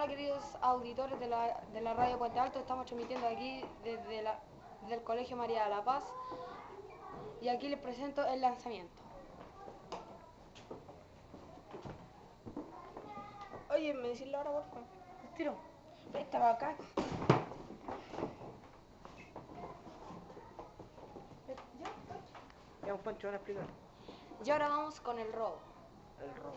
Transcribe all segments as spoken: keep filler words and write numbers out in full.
Hola queridos auditores de la, de la radio Puente Alto, estamos transmitiendo aquí desde, la, desde el Colegio María de la Paz y aquí les presento el lanzamiento. Oye, ¿me decís la hora, por favor? Tiro. Estaba acá. Ya, un Pancho, van a explicar. Y ahora vamos con el robo. El robo.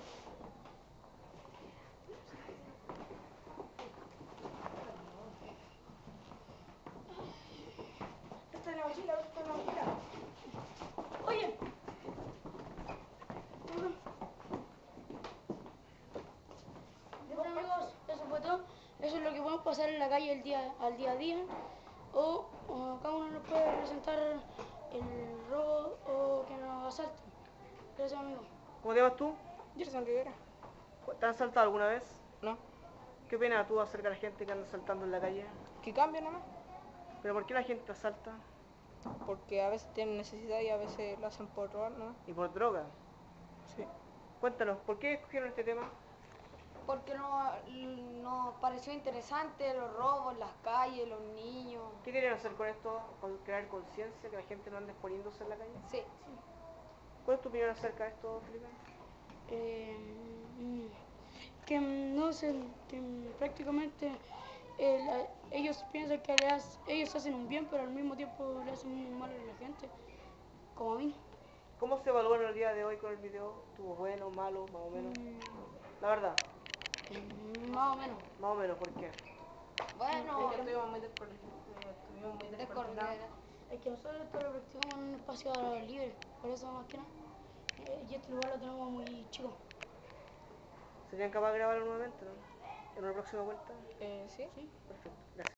Esta es la mochila, esta es la mochila. Oye. Bueno amigos, eso fue todo. Eso es lo que podemos pasar en la calle el día, al día a día. O, o cada uno nos puede presentar el robo o que nos asalten. Gracias amigos. ¿Cómo te llamas tú? Gerson Rivera. ¿Te han asaltado alguna vez? No. ¿Qué opinas tú acerca de la gente que anda asaltando en la calle? Que cambia nomás. ¿Pero por qué la gente asalta? Porque a veces tienen necesidad y a veces lo hacen por robar, ¿no? ¿Y por droga? Sí. Cuéntanos, ¿por qué escogieron este tema? Porque nos, nos pareció interesante los robos, las calles, los niños. ¿Qué querían hacer con esto? ¿Con crear conciencia, que la gente no ande exponiéndose en la calle? Sí. ¿Cuál es tu opinión acerca de esto, Felipe? Eh, que no sé, que prácticamente eh, la, ellos piensan que les, ellos hacen un bien, pero al mismo tiempo le hacen un mal a la gente, como a mí. ¿Cómo se evaluó en el día de hoy con el video? ¿Estuvo bueno, malo, más o menos? La verdad, Mm, más o menos. más o menos, ¿por qué? Bueno, estuvimos muy descoordinados. descoordinadas. Es que nosotros esto lo practicamos en un espacio libre, por eso más que nada. Eh, y este lugar lo tenemos muy chico. ¿Serían capaces de grabarlo nuevamente, no? ¿En una próxima vuelta? Eh, sí. ¿Sí? Perfecto, gracias.